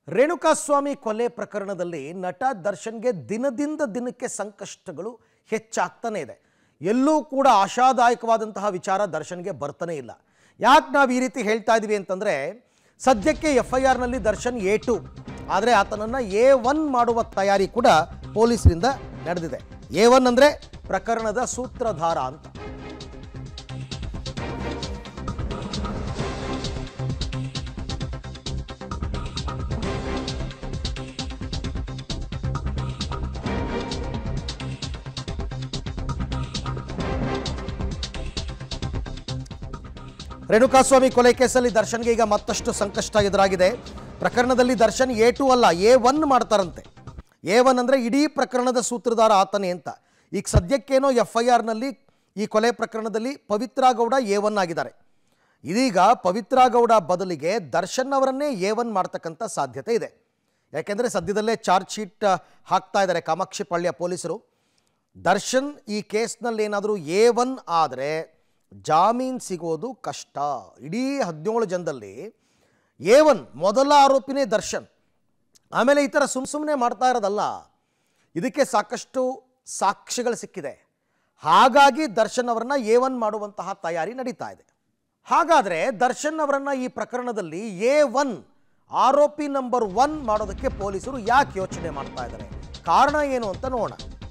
ರೇಣುಕಾಸ್ವಾಮಿ ಕೊಲೆ ಪ್ರಕರಣದಲ್ಲಿ ನಟ ದರ್ಶನ್ಗೆ ದಿನದಿಂದ ದಿನಕ್ಕೆ ಸಂಕಷ್ಟಗಳು ಹೆಚ್ಚಾಗ್ತಾನೆ ಇದೆ. ಎಲ್ಲೂ ಕೂಡ ಆಶಾದಾಯಕವಾದಂತಹ ವಿಚಾರ ದರ್ಶನ್ಗೆ ಬರ್ತಾನೆ ಇಲ್ಲ. ಯಾಕೆ ನಾವು ಈ ರೀತಿ ಹೇಳ್ತಾ ಇದ್ದೀವಿ ಅಂತಂದರೆ, ಸದ್ಯಕ್ಕೆ FIR ನಲ್ಲಿ ದರ್ಶನ್ A2, ಆದರೆ ಆತನನ್ನು A1 ಮಾಡುವ ತಯಾರಿ ಕೂಡ ಪೊಲೀಸರಿಂದ ನಡೆದಿದೆ. A1 ಅಂದರೆ ಪ್ರಕರಣದ ಸೂತ್ರಧಾರ ಅಂತ. ರೇಣುಕಾಸ್ವಾಮಿ ಕೊಲೆ ಕೇಸಲ್ಲಿ ದರ್ಶನ್ಗೆ ಈಗ ಮತ್ತಷ್ಟು ಸಂಕಷ್ಟ ಎದುರಾಗಿದೆ. ಪ್ರಕರಣದಲ್ಲಿ ದರ್ಶನ್ A2 ಅಲ್ಲ A1 ಮಾಡ್ತಾರಂತೆ. A1 ಅಂದರೆ ಇಡೀ ಪ್ರಕರಣದ ಸೂತ್ರಧಾರ ಆತನೇ ಅಂತ. ಈಗ ಸದ್ಯಕ್ಕೇನೋ FIR ನಲ್ಲಿ ಈ ಕೊಲೆ ಪ್ರಕರಣದಲ್ಲಿ ಪವಿತ್ರ ಗೌಡ A1 ಆಗಿದ್ದಾರೆ. ಇದೀಗ ಪವಿತ್ರ ಗೌಡ ಬದಲಿಗೆ ದರ್ಶನ್ ಅವರನ್ನೇ A1 ಮಾಡ್ತಕ್ಕಂಥ ಸಾಧ್ಯತೆ ಇದೆ. ಯಾಕೆಂದರೆ ಸದ್ಯದಲ್ಲೇ ಚಾರ್ಜ್ ಶೀಟ್ ಹಾಕ್ತಾ ಇದ್ದಾರೆ ಕಾಮಾಕ್ಷಿ ಪಾಳ್ಯ ಪೊಲೀಸರು. ದರ್ಶನ್ ಈ ಕೇಸ್ನಲ್ಲಿ ಏನಾದರೂ A1 ಆದರೆ ಜಾಮೀನು ಸಿಗೋದು ಕಷ್ಟ. ಇಡೀ 17 ಜನದಲ್ಲಿ A1 ಮೊದಲ ಆರೋಪಿನೇ ದರ್ಶನ್. ಆಮೇಲೆ ಈ ಥರ ಸುಮ್ಮನೆ ಮಾಡ್ತಾ ಇರೋದಲ್ಲ, ಇದಕ್ಕೆ ಸಾಕಷ್ಟು ಸಾಕ್ಷಿಗಳು ಸಿಕ್ಕಿದೆ. ಹಾಗಾಗಿ ದರ್ಶನ್ ಅವರನ್ನ A1 ಮಾಡುವಂತಹ ತಯಾರಿ ನಡೀತಾ ಇದೆ. ಹಾಗಾದರೆ ದರ್ಶನ್ ಅವರನ್ನ ಈ ಪ್ರಕರಣದಲ್ಲಿ A1 ಆರೋಪಿ ನಂಬರ್ 1 ಮಾಡೋದಕ್ಕೆ ಪೊಲೀಸರು ಯಾಕೆ ಯೋಚನೆ ಮಾಡ್ತಾ ಇದ್ದಾರೆ? ಕಾರಣ ಏನು ಅಂತ ನೋಡೋಣ.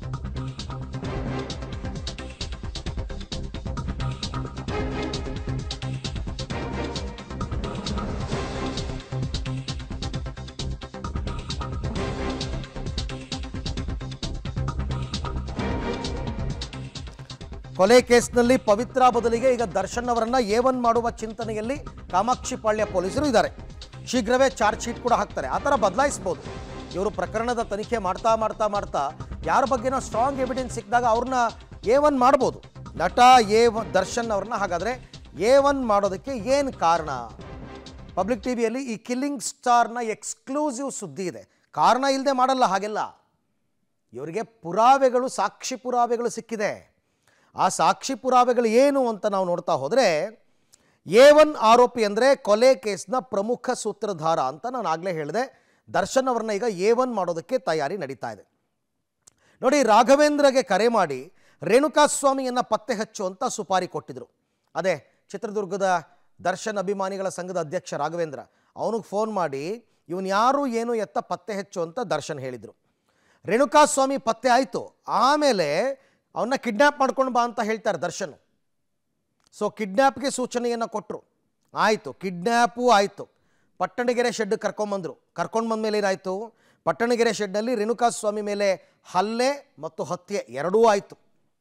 ಕೊಲೆ ಕೇಸ್ನಲ್ಲಿ ಪವಿತ್ರ ಬದಲಿಗೆ ಈಗ ದರ್ಶನ್ ಅವರನ್ನ A1 ಮಾಡುವ ಚಿಂತನೆಯಲ್ಲಿ ಕಾಮಾಕ್ಷಿ ಪಾಳ್ಯ ಪೊಲೀಸರು ಇದ್ದಾರೆ. ಶೀಘ್ರವೇ ಚಾರ್ಜ್ ಶೀಟ್ ಕೂಡ ಹಾಕ್ತಾರೆ. ಆ ಥರ ಬದಲಾಯಿಸ್ಬೋದು. ಇವರು ಪ್ರಕರಣದ ತನಿಖೆ ಮಾಡ್ತಾ ಯಾರ ಬಗ್ಗೆನೋ ಸ್ಟ್ರಾಂಗ್ ಎವಿಡೆನ್ಸ್ ಸಿಕ್ಕಿದಾಗ ಅವ್ರನ್ನ A1 ಮಾಡ್ಬೋದು. ನಟ A1 ದರ್ಶನ್ ಅವ್ರನ್ನ ಹಾಗಾದರೆ A1 ಮಾಡೋದಕ್ಕೆ ಏನು ಕಾರಣ? ಪಬ್ಲಿಕ್ ಟಿವಿಯಲ್ಲಿ ಈ ಕಿಲ್ಲಿಂಗ್ ಸ್ಟಾರ್ನ ಎಕ್ಸ್ಕ್ಲೂಸಿವ್ ಸುದ್ದಿ ಇದೆ. ಕಾರಣ ಇಲ್ಲದೆ ಮಾಡಲ್ಲ ಹಾಗೆಲ್ಲ. ಇವರಿಗೆ ಪುರಾವೆಗಳು, ಸಾಕ್ಷಿ ಪುರಾವೆಗಳು ಸಿಕ್ಕಿದೆ. ಆ ಸಾಕ್ಷಿ ಪುರಾವೆಗಳು ಏನು ಅಂತ ನಾವು ನೋಡ್ತಾ ಹೋದರೆ, A1 ಆರೋಪಿ ಅಂದರೆ ಕೊಲೆ ಕೇಸ್ನ ಪ್ರಮುಖ ಸೂತ್ರಧಾರ ಅಂತ ನಾನು ಆಗಲೇ ಹೇಳಿದೆ. ದರ್ಶನ್ ಅವರನ್ನ ಈಗ A1 ಮಾಡೋದಕ್ಕೆ ತಯಾರಿ ನಡೀತಾ ಇದೆ. ನೋಡಿ, ರಾಘವೇಂದ್ರಗೆ ಕರೆ ಮಾಡಿ ರೇಣುಕಾಸ್ವಾಮಿಯನ್ನು ಪತ್ತೆ ಹಚ್ಚುವಂಥ ಸುಪಾರಿ ಕೊಟ್ಟಿದ್ರು. ಅದೇ ಚಿತ್ರದುರ್ಗದ ದರ್ಶನ್ ಅಭಿಮಾನಿಗಳ ಸಂಘದ ಅಧ್ಯಕ್ಷ ರಾಘವೇಂದ್ರ. ಅವನಿಗೆ ಫೋನ್ ಮಾಡಿ ಇವನು ಯಾರು ಏನು ಎತ್ತ ಪತ್ತೆ ಹಚ್ಚು ಅಂತ ದರ್ಶನ್ ಹೇಳಿದರು. ರೇಣುಕಾಸ್ವಾಮಿ ಪತ್ತೆ ಆಯಿತು. ಆಮೇಲೆ ಅವನ್ನ ಕಿಡ್ನ್ಯಾಪ್ ಮಾಡ್ಕೊಂಡು ಬಾ ಅಂತ ಹೇಳ್ತಾರೆ ದರ್ಶನ್. ಸೊ ಕಿಡ್ನ್ಯಾಪ್ಗೆ ಸೂಚನೆಯನ್ನು ಕೊಟ್ಟರು. ಆಯಿತು, ಕಿಡ್ನ್ಯಾಪು ಆಯಿತು. ಪಟ್ಟಣಗೆರೆ ಶೆಡ್ ಕರ್ಕೊಂಡು ಬಂದಮೇಲೆ ಏನಾಯಿತು? ಪಟ್ಟಣಗೆರೆ ಶೆಡ್ನಲ್ಲಿ ರೇಣುಕಾಸ್ವಾಮಿ ಮೇಲೆ ಹಲ್ಲೆ ಮತ್ತು ಹತ್ಯೆ ಎರಡೂ ಆಯಿತು.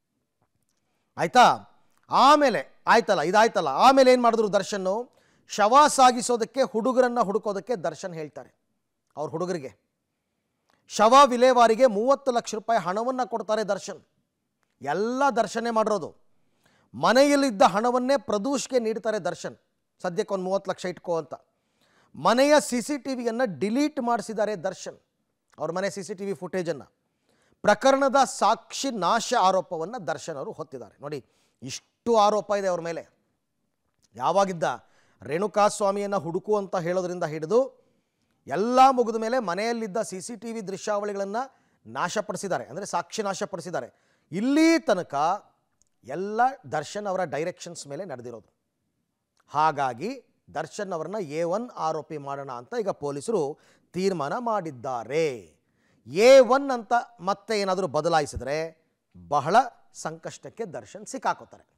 ಆಯಿತಾ? ಆಮೇಲೆ ಇದಾಯ್ತಲ್ಲ, ಆಮೇಲೆ ಏನು ಮಾಡಿದ್ರು ದರ್ಶನ್ನು? ಶವ ಸಾಗಿಸೋದಕ್ಕೆ ಹುಡುಗರನ್ನು ಹುಡುಕೋದಕ್ಕೆ ದರ್ಶನ್ ಹೇಳ್ತಾರೆ. ಅವ್ರ ಹುಡುಗರಿಗೆ ಶವ ವಿಲೇವಾರಿಗೆ 30 ಲಕ್ಷ ರೂಪಾಯಿ ಹಣವನ್ನು ಕೊಡ್ತಾರೆ ದರ್ಶನ್. ಎಲ್ಲ ದರ್ಶನೇ ಮಾಡಿರೋದು. ಮನೆಯಲ್ಲಿದ್ದ ಹಣವನ್ನೇ ಪ್ರದೂಷ್ಗೆ ನೀಡ್ತಾರೆ ದರ್ಶನ್. ಸದ್ಯಕ್ಕೆ ಒಂದು 30 ಲಕ್ಷ ಇಟ್ಕೋ ಅಂತ. ಮನೆಯ CCTVಯನ್ನು ಡಿಲೀಟ್ ಮಾಡಿಸಿದ್ದಾರೆ ದರ್ಶನ್, ಅವ್ರ ಮನೆ CCTV ಫುಟೇಜನ್ನು. ಪ್ರಕರಣದ ಸಾಕ್ಷಿ ನಾಶ ಆರೋಪವನ್ನು ದರ್ಶನ್ ಅವರು ಹೊತ್ತಿದ್ದಾರೆ. ನೋಡಿ, ಇಷ್ಟು ಆರೋಪ ಇದೆ ಅವ್ರ ಮೇಲೆ. ಯಾವಾಗಿದ್ದ ರೇಣುಕಾಸ್ವಾಮಿಯನ್ನು ಹುಡುಕು ಅಂತ ಹೇಳೋದ್ರಿಂದ ಹಿಡಿದು ಎಲ್ಲ ಮುಗಿದ ಮೇಲೆ ಮನೆಯಲ್ಲಿದ್ದ CCTV ದೃಶ್ಯಾವಳಿಗಳನ್ನು ನಾಶಪಡಿಸಿದ್ದಾರೆ, ಅಂದರೆ ಸಾಕ್ಷಿ ನಾಶಪಡಿಸಿದ್ದಾರೆ. ಇಲ್ಲಿ ತನಕ ಎಲ್ಲ ದರ್ಶನ್ ಅವರ ಡೈರೆಕ್ಷನ್ಸ್ ಮೇಲೆ ನಡೆದಿರೋದು. ಹಾಗಾಗಿ ದರ್ಶನ್ ಅವರನ್ನ A1 ಆರೋಪಿ ಮಾಡೋಣ ಅಂತ ಈಗ ಪೊಲೀಸರು ತೀರ್ಮಾನ ಮಾಡಿದ್ದಾರೆ. A1 ಅಂತ ಮತ್ತೆ ಏನಾದರೂ ಬದಲಾಯಿಸಿದರೆ ಬಹಳ ಸಂಕಷ್ಟಕ್ಕೆ ದರ್ಶನ್ ಸಿಕ್ಕಾಕೋತಾರೆ.